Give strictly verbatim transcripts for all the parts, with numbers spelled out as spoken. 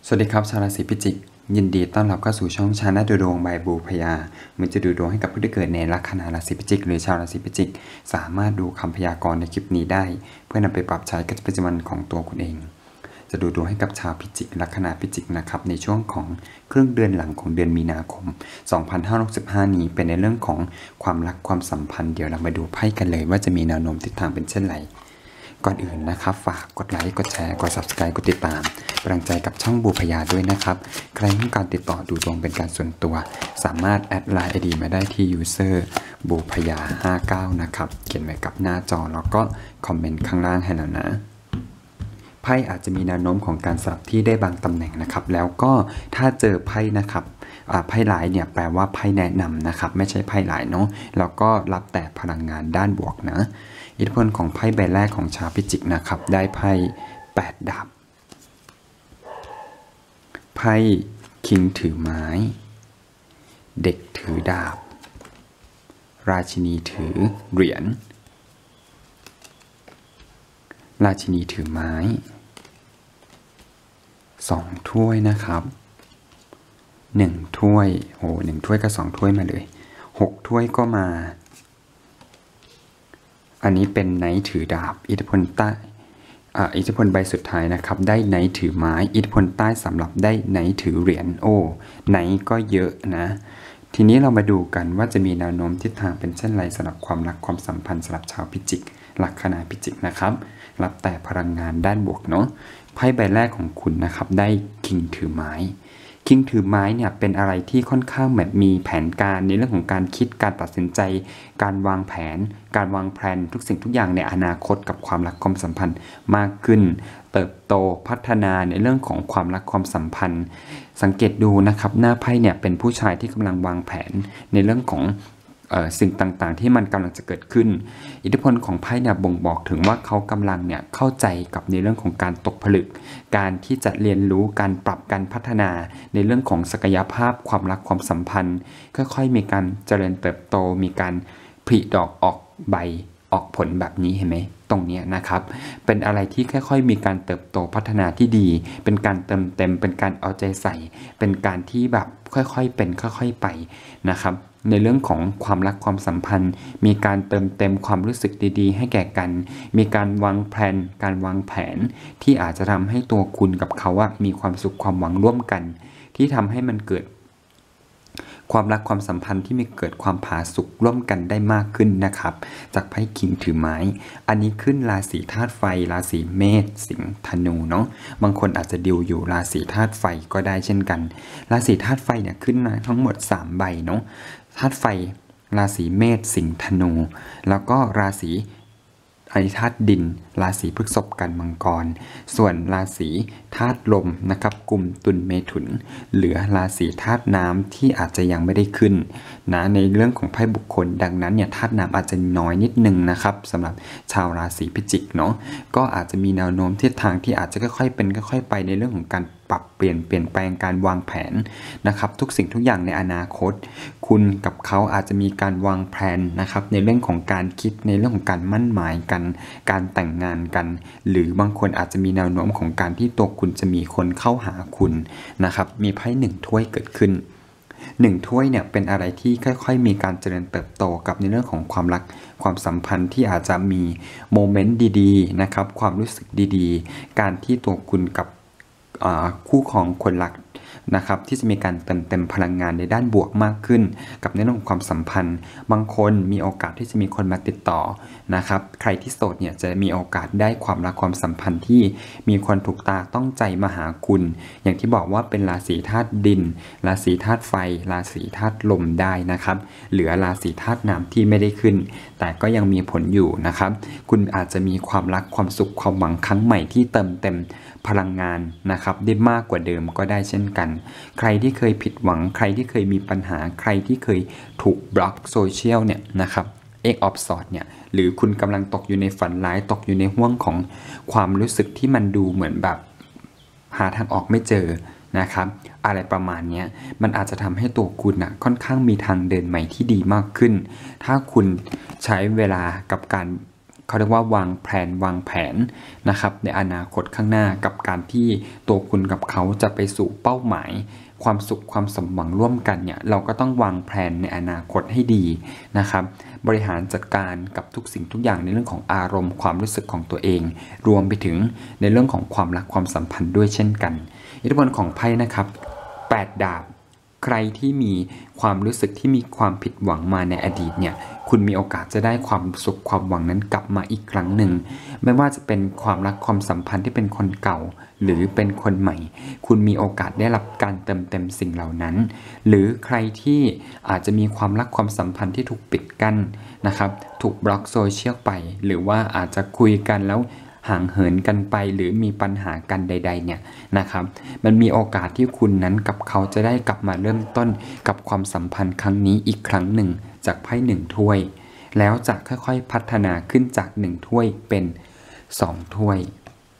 สวัสดีครับชาวราศีพิจิกยินดีต้อนรับเข้าสู่ช่องชาแนลดูดวงบายบูพยามันจะดูดวงให้กับผู้ที่เกิดในลัคนาราศีพิจิกหรือชาวราศีพิจิกสามารถดูคำพยากรณ์ในคลิปนี้ได้เพื่อนำไปปรับใช้กับประจำวันของตัวคุณเองจะดูดวงให้กับชาวพิจิกลัคนาพิจิกนะครับในช่วงของครึ่งเดือนหลังของเดือนมีนาคมสองพันห้าร้อยหกสิบห้านี้เป็นในเรื่องของความรักความสัมพันธ์เดี๋ยวเรามาดูไพ่กันเลยว่าจะมีแนวโน้มทิศทางเป็นเช่นไรก่อนอื่นนะครับฝากกดไลค์กดแชร์กด ซับสไครบ์ กดติดตามกำลังใจกับช่องบูพยาด้วยนะครับใครต้องการติดต่อดูดวงเป็นการส่วนตัวสามารถแอดไลน์ ไอ ดี มาได้ที่ ยูเซอร์ บูพยาห้าเก้านะครับเขียนไว้กับหน้าจอแล้วก็คอมเมนต์ข้างล่างให้แล้วนะไพ่อาจจะมีแนวโน้มของการสลับที่ได้บางตำแหน่งนะครับแล้วก็ถ้าเจอไพ่นะครับไพ่หลายเนี่ยแปลว่าไพ่แนะนำนะครับไม่ใช่ไพ่หลายเนาะแล้วก็รับแต่พลังงานด้านบวกนะอิทธิพลของไพ่ใบแรกของชาวพิจิกนะครับได้ไพ่แปดดาบไพ่คิงถือไม้เด็กถือดาบราชินีถือเหรียญราชินีถือไม้สองถ้วยนะครับหนึ่งถ้วยโอ้หนึ่งถ้วยกับสองถ้วยมาเลยหกถ้วยก็มาอันนี้เป็นไนท์ถือดาบอิทธิพลใต้อ่าอิทธิพลใบสุดท้ายนะครับได้ไนท์ถือไม้อิทธิพลใต้สำหรับได้ไนท์ถือเหรียญโอ้ไนท์ก็เยอะนะทีนี้เรามาดูกันว่าจะมีแนวโน้มทิศทางเป็นเช่นไรสำหรับความรักความสัมพันธ์สำหรับชาวพิจิกลัคนาพิจิกนะครับรับแต่พลังงานด้านบวกเนาะไพ่ใบแรกของคุณนะครับได้คิงถือไม้คิงถือไม้เนี่ยเป็นอะไรที่ค่อนข้างแบบมีแผนการในเรื่องของการคิดการตัดสินใจการวางแผนการวางแผนทุกสิ่งทุกอย่างในอนาคตกับความรักความสัมพันธ์มากขึ้นเติบโตพัฒนาในเรื่องของความรักความสัมพันธ์สังเกตดูนะครับหน้าไพ่เนี่ยเป็นผู้ชายที่กำลังวางแผนในเรื่องของสิ่งต่างๆที่มันกำลังจะเกิดขึ้นอิทธิพลของไพ่เนี่ยบ่งบอกถึงว่าเขากำลังเนี่ยเข้าใจกับในเรื่องของการตกผลึกการที่จะเรียนรู้การปรับการพัฒนาในเรื่องของศักยภาพความรักความสัมพันธ์ค่อยๆมีการเจริญเติบโตมีการผลิดอกออกใบออกผลแบบนี้เห็นไหมตรงนี้นะครับเป็นอะไรที่ค่อยๆมีการเติบโตพัฒนาที่ดีเป็นการเติมเต็มเป็นการเอาใจใส่เป็นการที่แบบค่อยๆเป็นค่อยๆไปนะครับในเรื่องของความรักความสัมพันธ์มีการเติมเต็มความรู้สึกดีๆให้แก่กันมีการวางแผนการวางแผนที่อาจจะทำให้ตัวคุณกับเขาอะมีความสุขความหวังร่วมกันที่ทำให้มันเกิดความรักความสัมพันธ์ที่มีเกิดความผาสุกร่วมกันได้มากขึ้นนะครับจากไพ่คิงถือไม้อันนี้ขึ้นราศีธาตุไฟราศีเมษสิงห์ธนูเนาะบางคนอาจจะดิวอยู่ราศีธาตุไฟก็ได้เช่นกันราศีธาตุไฟเนี่ยขึ้นมาทั้งหมดสามใบเนาะธาตุไฟราศีเมษสิงห์ธนูแล้วก็ราศีอันนี้ธาตุดินราศีพฤษภกันมังกรส่วนราศีธาตุลมนะครับกุมตุลเมถุนเหลือราศีธาตุน้ำที่อาจจะยังไม่ได้ขึ้นนะในเรื่องของไพ่บุคคลดังนั้นเนี่ยธาตุน้ำอาจจะน้อยนิดนึงนะครับสำหรับชาวราศีพิจิกเนาะก็อาจจะมีแนวโน้มทิศทางที่อาจจะค่อยๆเป็นค่อยๆไปในเรื่องของการปรับเปลี่ยนเปลี่ยนแปลงการวางแผนนะครับทุกสิ่งทุกอย่างในอนาคตคุณกับเขาอาจจะมีการวางแผนนะครับในเรื่องของการคิดในเรื่องของการมั่นหมายกันการแต่งงานกันหรือบางคนอาจจะมีแนวโน้มของการที่ตัวคุณจะมีคนเข้าหาคุณนะครับมีไพ่หนึ่งถ้วยเกิดขึ้นหนึ่งถ้วยเนี่ยเป็นอะไรที่ค่อยๆมีการเจริญเติบโตกับในเรื่องของความรักความสัมพันธ์ที่อาจจะมีโมเมนต์ดีๆนะครับความรู้สึกดีๆการที่ตัวคุณกับคู่ของคนรักนะครับที่จะมีการเติมเต็มพลังงานในด้านบวกมากขึ้นกับในเรื่องของความสัมพันธ์บางคนมีโอกาสที่จะมีคนมาติดต่อนะครับใครที่โสดเนี่ยจะมีโอกาสได้ความรักความสัมพันธ์ที่มีคนถูกตาต้องใจมาหาคุณอย่างที่บอกว่าเป็นราศีธาตุดินราศีธาตุไฟราศีธาตุลมได้นะครับเหลือราศีธาตุน้ำที่ไม่ได้ขึ้นแต่ก็ยังมีผลอยู่นะครับคุณอาจจะมีความรักความสุขความหวังครั้งใหม่ที่เติมเต็มพลังงานนะครับได้มากกว่าเดิมก็ได้เช่นกันใครที่เคยผิดหวังใครที่เคยมีปัญหาใครที่เคยถูกบล็อกโซเชียลเนี่ยนะครับ Eight of Swords เนี่ยหรือคุณกำลังตกอยู่ในฝันร้ายตกอยู่ในห่วงของความรู้สึกที่มันดูเหมือนแบบหาทางออกไม่เจอนะครับอะไรประมาณนี้มันอาจจะทำให้ตัวคุณนะค่อนข้างมีทางเดินใหม่ที่ดีมากขึ้นถ้าคุณใช้เวลากับการเขาเรียกว่าวางแผนวางแผนนะครับในอนาคตข้างหน้ากับการที่ตัวคุณกับเขาจะไปสู่เป้าหมายความสุขความสมหวังร่วมกันเนี่ยเราก็ต้องวางแผนในอนาคตให้ดีนะครับบริหารจัดการกับทุกสิ่งทุกอย่างในเรื่องของอารมณ์ความรู้สึกของตัวเองรวมไปถึงในเรื่องของความรักความสัมพันธ์ด้วยเช่นกันอิทธิพลของไพ่นะครับแปดดาบใครที่มีความรู้สึกที่มีความผิดหวังมาในอดีตเนี่ยคุณมีโอกาสจะได้ความสุขความหวังนั้นกลับมาอีกครั้งหนึ่งไม่ว่าจะเป็นความรักความสัมพันธ์ที่เป็นคนเก่าหรือเป็นคนใหม่คุณมีโอกาสได้รับการเติมเต็มสิ่งเหล่านั้นหรือใครที่อาจจะมีความรักความสัมพันธ์ที่ถูกปิดกั้นนะครับถูกบล็อกโซเชียลไปหรือว่าอาจจะคุยกันแล้วห่างเหินกันไปหรือมีปัญหากันใดๆเนี่ยนะครับมันมีโอกาสที่คุณนั้นกับเขาจะได้กลับมาเริ่มต้นกับความสัมพันธ์ครั้งนี้อีกครั้งหนึ่งจากไพ่หนึ่งถ้วยแล้วจะค่อยๆพัฒนาขึ้นจากหนึ่งถ้วยเป็นสองถ้วย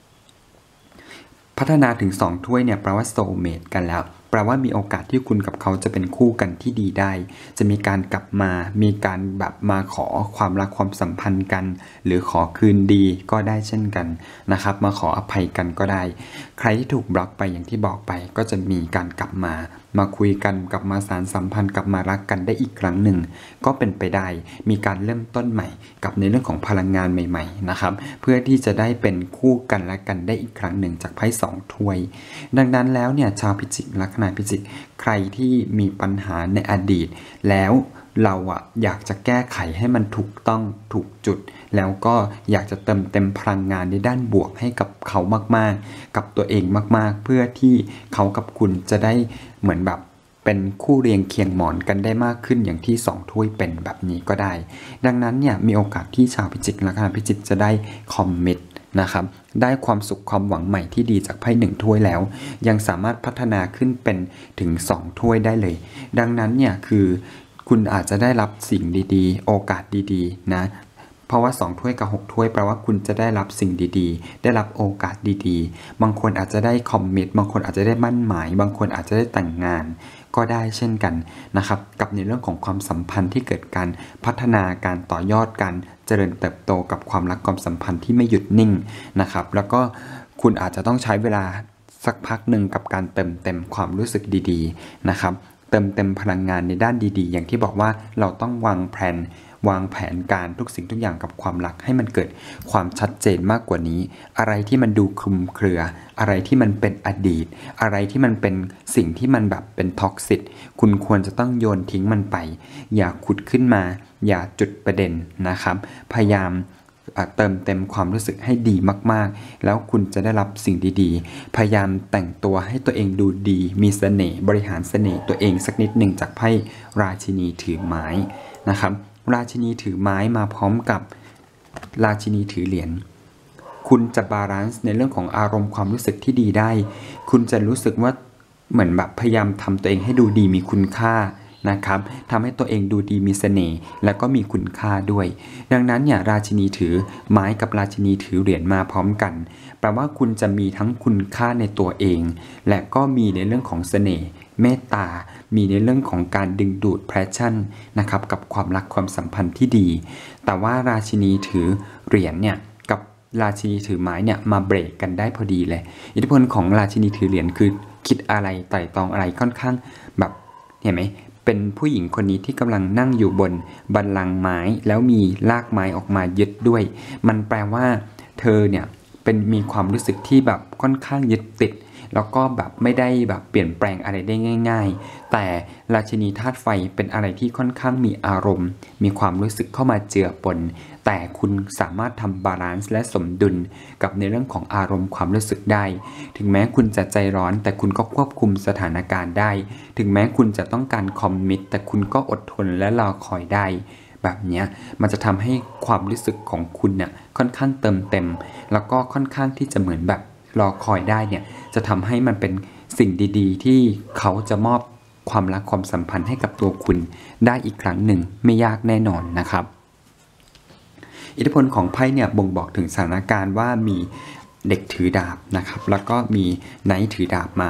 พัฒนาถึงสองถ้วยเนี่ยแปลว่าโซลเมทกันแล้วแปลว่ามีโอกาสที่คุณกับเขาจะเป็นคู่กันที่ดีได้จะมีการกลับมามีการแบบมาขอความรักความสัมพันธ์กันหรือขอคืนดีก็ได้เช่นกันนะครับมาขออภัยกันก็ได้ใครที่ถูกบล็อกไปอย่างที่บอกไปก็จะมีการกลับมามาคุยกันกลับมาสานสัมพันธ์กลับมารักกันได้อีกครั้งหนึ่งก็เป็นไปได้มีการเริ่มต้นใหม่กับในเรื่องของพลังงานใหม่ๆนะครับเพื่อที่จะได้เป็นคู่กันและกันได้อีกครั้งหนึ่งจากไพ่สองถ้วยดังนั้นแล้วเนี่ยชาวพิจิกลัคนาพิจิกใครที่มีปัญหาในอดีตแล้วเราอะอยากจะแก้ไขให้มันถูกต้องถูกจุดแล้วก็อยากจะเติมเต็มพลังงานในด้านบวกให้กับเขามากๆกับตัวเองมากๆเพื่อที่เขากับคุณจะได้เหมือนแบบเป็นคู่เรียงเคียงหมอนกันได้มากขึ้นอย่างที่สองถ้วยเป็นแบบนี้ก็ได้ดังนั้นเนี่ยมีโอกาสที่ชาวพิจิกลัคนาพิจิกจะได้คอมมิตนะครับได้ความสุขความหวังใหม่ที่ดีจากไพ่หนึ่งถ้วยแล้วยังสามารถพัฒนาขึ้นเป็นถึงสองถ้วยได้เลยดังนั้นเนี่ยคือคุณอาจจะได้รับสิ่งดีๆโอกาสดีๆนะเพราะว่าสองถ้วยกับหกถ้วยแปลว่าคุณจะได้รับสิ่งดีๆได้รับโอกาสดีๆบางคนอาจจะได้คอมมิตบางคนอาจจะได้มั่นหมายบางคนอาจจะได้แต่งงานก็ได้เช่นกันนะครับกับในเรื่องของความสัมพันธ์ที่เกิดการพัฒนาการต่อยอดการเจริญเติบโตกับความรักความสัมพันธ์ที่ไม่หยุดนิ่งนะครับแล้วก็คุณอาจจะต้องใช้เวลาสักพักหนึ่งกับการเติมเต็มความรู้สึกดีๆนะครับเติมเต็มพลังงานในด้านดีๆอย่างที่บอกว่าเราต้องวางแผนวางแผนการทุกสิ่งทุกอย่างกับความรักให้มันเกิดความชัดเจนมากกว่านี้อะไรที่มันดูคลุมเครืออะไรที่มันเป็นอดีตอะไรที่มันเป็นสิ่งที่มันแบบเป็นท็อกซิตคุณควรจะต้องโยนทิ้งมันไปอย่าขุดขึ้นมาอย่าจุดประเด็นนะครับพยายามเติมเต็มความรู้สึกให้ดีมากๆแล้วคุณจะได้รับสิ่งดีๆพยายามแต่งตัวให้ตัวเองดูดีมีเสน่ห์บริหารเสน่ห์ตัวเองสักนิดหนึ่งจากไพ่ราชินีถือไม้นะครับราชินีถือไม้มาพร้อมกับราชินีถือเหรียญคุณจะบาลานซ์ในเรื่องของอารมณ์ความรู้สึกที่ดีได้คุณจะรู้สึกว่าเหมือนแบบพยายามทำตัวเองให้ดูดีมีคุณค่านะครับทำให้ตัวเองดูดีมีเสน่ห์แล้วก็มีคุณค่าด้วยดังนั้นเนี่ยราชินีถือไม้กับราชินีถือเหรียญมาพร้อมกันแปลว่าคุณจะมีทั้งคุณค่าในตัวเองและก็มีในเรื่องของเสน่ห์เมตตามีในเรื่องของการดึงดูดแพชชั่นนะครับกับความรักความสัมพันธ์ที่ดีแต่ว่าราชินีถือเหรียญเนี่ยกับราชินีถือไม้เนี่ยมาเบรกกันได้พอดีเลยอิทธิพลของราชินีถือเหรียญคือคิดอะไรไต่ตองอะไรค่อนข้างแบบเห็นไหมเป็นผู้หญิงคนนี้ที่กำลังนั่งอยู่บนบัลลังก์ไม้แล้วมีรากไม้ออกมายึดด้วยมันแปลว่าเธอเนี่ยเป็นมีความรู้สึกที่แบบค่อนข้างยึดติดแล้วก็แบบไม่ได้แบบเปลี่ยนแปลงอะไรได้ง่ายๆแต่ราชินีธาตุไฟเป็นอะไรที่ค่อนข้างมีอารมณ์มีความรู้สึกเข้ามาเจือปนแต่คุณสามารถทำบาลานซ์และสมดุลกับในเรื่องของอารมณ์ความรู้สึกได้ถึงแม้คุณจะใจร้อนแต่คุณก็ควบคุมสถานการณ์ได้ถึงแม้คุณจะต้องการคอมมิตแต่คุณก็อดทนและรอคอยได้แบบนี้มันจะทำให้ความรู้สึกของคุณเนี่ยค่อนข้างเติมเต็มแล้วก็ค่อนข้างที่จะเหมือนแบบรอคอยได้เนี่ยจะทำให้มันเป็นสิ่งดีๆที่เขาจะมอบความรักความสัมพันธ์ให้กับตัวคุณได้อีกครั้งหนึ่งไม่ยากแน่นอนนะครับอิทธิพลของไพ่เนี่ยบ่งบอกถึงสถานการณ์ว่ามีเด็กถือดาบนะครับแล้วก็มีไนท์ถือดาบมาพ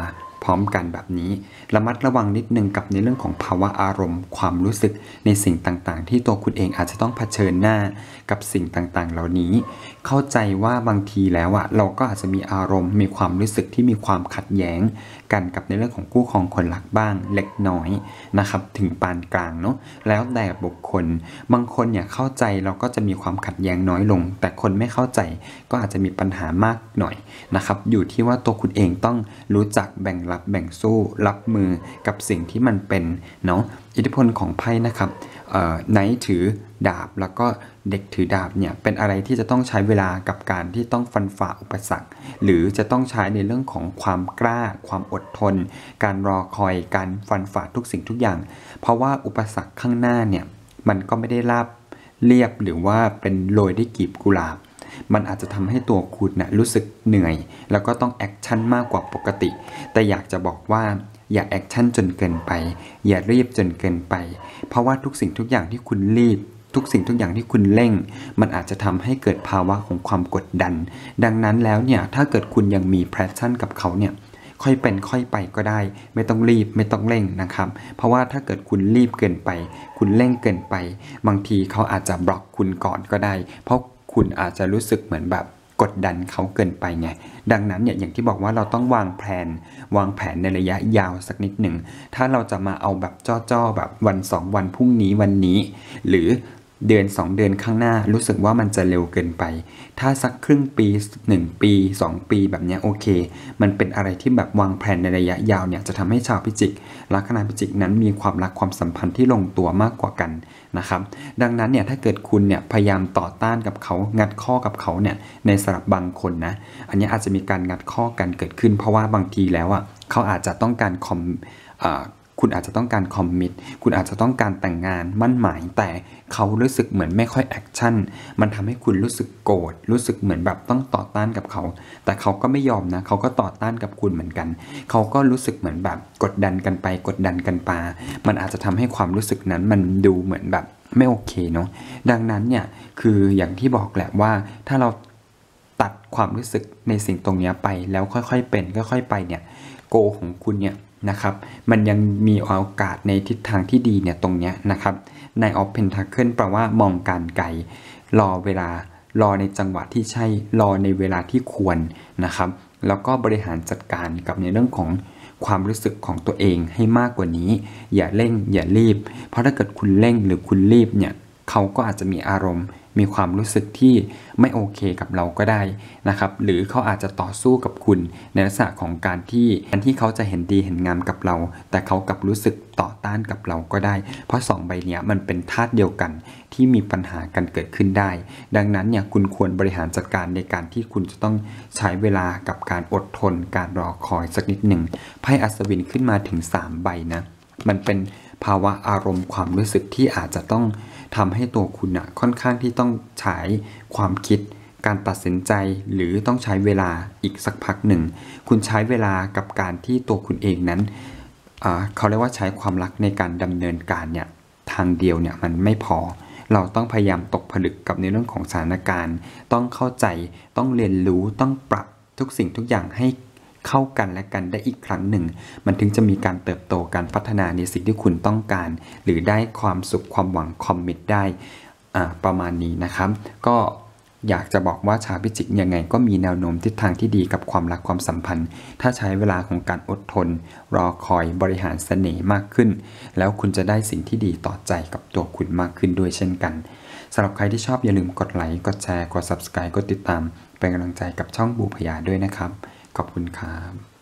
ร้อมกันแบบนี้ระมัดระวังนิดนึงกับในเรื่องของภาวะอารมณ์ความรู้สึกในสิ่งต่างๆที่ตัวคุณเองอาจจะต้องเผชิญหน้ากับสิ่งต่างๆเหล่านี้เข้าใจว่าบางทีแล้วอะเราก็อาจจะมีอารมณ์มีความรู้สึกที่มีความขัดแย้งกันกับในเรื่องของคู่ครองคนรักบ้างเล็กน้อยนะครับถึงปานกลางเนาะแล้วแต่บุคคลบางคนเนี่ยเข้าใจเราก็จะมีความขัดแย้งน้อยลงแต่คนไม่เข้าใจก็อาจจะมีปัญหามากหน่อยนะครับอยู่ที่ว่าตัวคุณเองต้องรู้จักแบ่งรับแบ่งสู้รับมือกับสิ่งที่มันเป็นเนาะอิทธิพลของไพ่นะครับไนท์ถือดาบแล้วก็เด็กถือดาบเนี่ยเป็นอะไรที่จะต้องใช้เวลากับการที่ต้องฟันฝ่าอุปสรรคหรือจะต้องใช้ในเรื่องของความกล้าความอดทนการรอคอยการฟันฝ่าทุกสิ่งทุกอย่างเพราะว่าอุปสรรคข้างหน้าเนี่ยมันก็ไม่ได้ราบเรียบหรือว่าเป็นโรยด้วยกลีบกุหลาบมันอาจจะทำให้ตัวคุณนะรู้สึกเหนื่อยแล้วก็ต้องแอคชั่นมากกว่าปกติแต่อยากจะบอกว่าอย่าแอคชั่นจนเกินไปอย่ารีบจนเกินไปเพราะว่าทุกสิ่งทุกอย่างที่คุณรีบทุกสิ่งทุกอย่างที่คุณเร่งมันอาจจะทำให้เกิดภาวะของความกดดันดังนั้นแล้วเนี่ยถ้าเกิดคุณยังมีแพชชั่นกับเขาเนี่ยค่อยเป็นค่อยไปก็ได้ไม่ต้องรีบไม่ต้องเร่งนะครับเพราะว่าถ้าเกิดคุณรีบเกินไปคุณเร่งเกินไปบางทีเขาอาจจะบล็อกคุณก่อนก็ได้เพราะคุณอาจจะรู้สึกเหมือนแบบกดดันเขาเกินไปไงดังนั้นเนี่ยอย่างที่บอกว่าเราต้องวางแผนวางแผนในระยะยาวสักนิดหนึ่งถ้าเราจะมาเอาแบบจ้อๆแบบวันสองวันพรุ่งนี้วันนี้หรือเดือนสองเดือนข้างหน้ารู้สึกว่ามันจะเร็วเกินไปถ้าสักครึ่งปีหนึ่งปีสองปีแบบนี้โอเคมันเป็นอะไรที่แบบวางแผนในระยะยาวเนี่ยจะทำให้ชาวพิจิกลัคนาพิจิกนั้นมีความรักความสัมพันธ์ที่ลงตัวมากกว่ากันนะครับดังนั้นเนี่ยถ้าเกิดคุณเนี่ยพยายามต่อต้านกับเขางัดข้อกับเขาเนี่ยในสำหรับบางคนนะอันนี้อาจจะมีการงัดข้อกันเกิดขึ้นเพราะว่าบางทีแล้วอ่ะเขาอาจจะต้องการคอมอ่าคุณอาจจะต้องการคอมมิตคุณอาจจะต้องการแต่งงานมั่นหมายแต่เขารู้สึกเหมือนไม่ค่อยแอคชั่นมันทำให้คุณรู้สึกโกรธรู้สึกเหมือนแบบต้องต่อต้านกับเขาแต่เขาก็ไม่ยอมนะเขาก็ต่อต้านกับคุณเหมือนกันเขาก็รู้สึกเหมือนแบบกดดันกันไปกดดันกันมามันอาจจะทำให้ความรู้สึกนั้นมันดูเหมือนแบบไม่โอเคเนาะดังนั้นเนี่ยคืออย่างที่บอกแหละว่าถ้าเราตัดความรู้สึกในสิ่งตรงนี้ไปแล้วค่อยๆเป็นค่อยๆไปเนี่ยโกของคุณเนี่ยนะครับมันยังมีโอกาสในทิศทางที่ดีเนี่ยตรงเนี้ยนะครับในออฟเพนทาเคิลแปลว่ามองการไกลรอเวลารอในจังหวะที่ใช่รอในเวลาที่ควรนะครับแล้วก็บริหารจัดการกับในเรื่องของความรู้สึกของตัวเองให้มากกว่านี้อย่าเร่งอย่ารีบเพราะถ้าเกิดคุณเร่งหรือคุณรีบเนี่ยเขาก็อาจจะมีอารมณ์มีความรู้สึกที่ไม่โอเคกับเราก็ได้นะครับหรือเขาอาจจะต่อสู้กับคุณในลักษณะของการที่แทนที่เขาจะเห็นดีเห็นงามกับเราแต่เขากลับรู้สึกต่อต้านกับเราก็ได้เพราะสองใบนี้มันเป็นธาตุเดียวกันที่มีปัญหากันเกิดขึ้นได้ดังนั้นเนี่ยคุณควรบริหารจัดการในการที่คุณจะต้องใช้เวลากับการอดทนการรอคอยสักนิดหนึ่งไพ่อัศวินขึ้นมาถึงสามใบนะมันเป็นภาวะอารมณ์ความรู้สึกที่อาจจะต้องทำให้ตัวคุณนะค่อนข้างที่ต้องใช้ความคิดการตัดสินใจหรือต้องใช้เวลาอีกสักพักหนึ่งคุณใช้เวลากับการที่ตัวคุณเองนั้นเขาเรียกว่าใช้ความรักในการดำเนินการเนี่ยทางเดียวเนี่ยมันไม่พอเราต้องพยายามตกผลึกกับในเรื่องของสถานการณ์ต้องเข้าใจต้องเรียนรู้ต้องปรับทุกสิ่งทุกอย่างให้เข้ากันและกันได้อีกครั้งหนึ่งมันถึงจะมีการเติบโตการพัฒนาในสิ่งที่คุณต้องการหรือได้ความสุขความหวังคอมมิตได้ประมาณนี้นะครับก็อยากจะบอกว่าชาวพิจิกยังไงก็มีแนวโน้มทิศทางที่ดีกับความรักความสัมพันธ์ถ้าใช้เวลาของการอดทนรอคอยบริหารเสน่ห์มากขึ้นแล้วคุณจะได้สิ่งที่ดีต่อใจกับตัวคุณมากขึ้นด้วยเช่นกันสำหรับใครที่ชอบอย่าลืมกดไลค์กดแชร์กด ซับสไครบ์ กดติดตามเป็นกำลังใจกับช่องบูพยาด้วยนะครับขอบคุณครับ